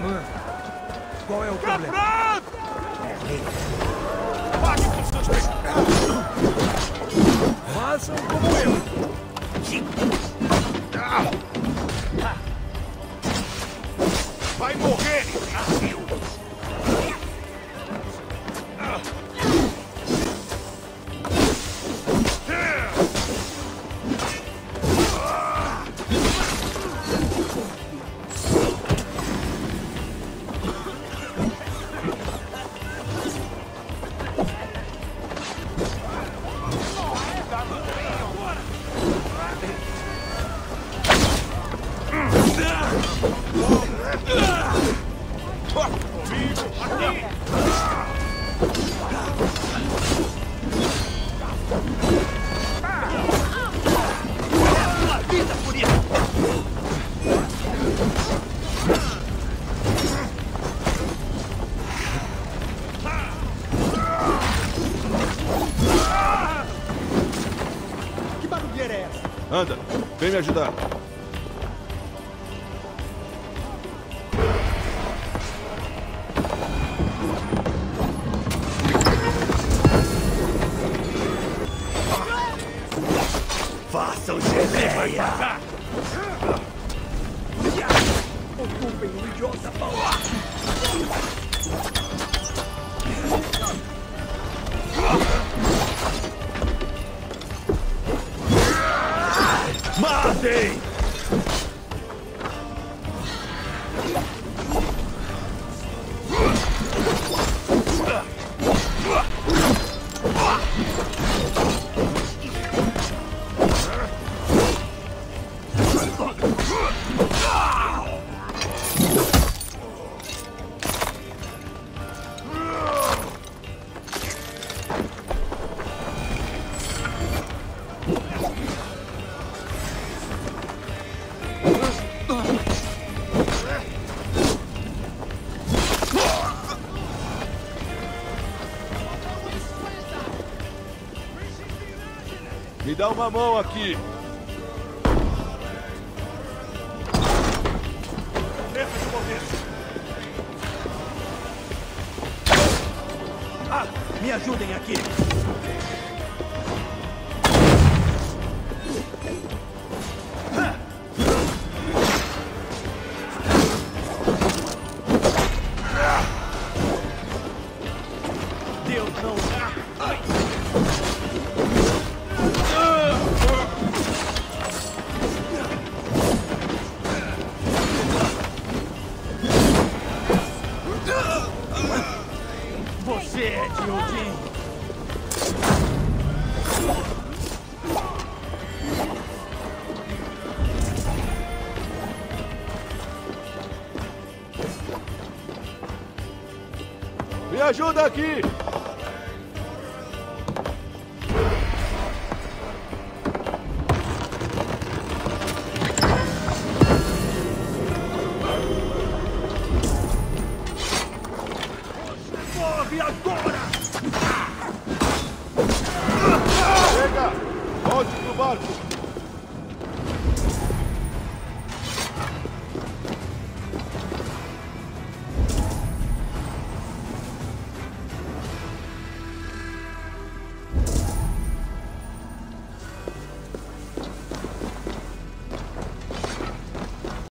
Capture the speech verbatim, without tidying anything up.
Qual é o problema? Pague com seus pecados! Façam como eu! Vai morrer, imbecil! Anda, vem me ajudar. Façam geleia! Ocupem o idiota balão! Matem! Me dá uma mão aqui. Ah, me ajudem aqui. Deus não dá. Ai. Você é de Odin! Me ajuda aqui!